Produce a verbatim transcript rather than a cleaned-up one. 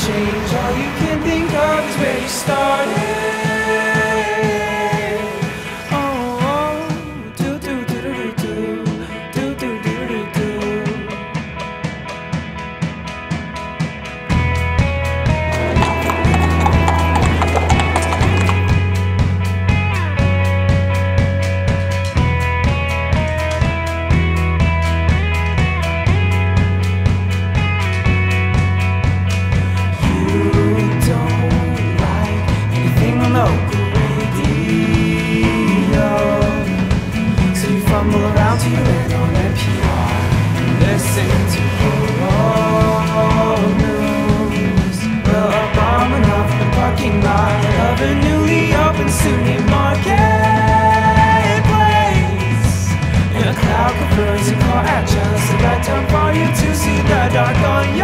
change. All you can think of is where you started. Around to your head on N P R. Listen to your news. Well, I'm bombing off the parking lot of a newly opened SUNY marketplace. And a cloud covers your car at just the right time for you to see the dark on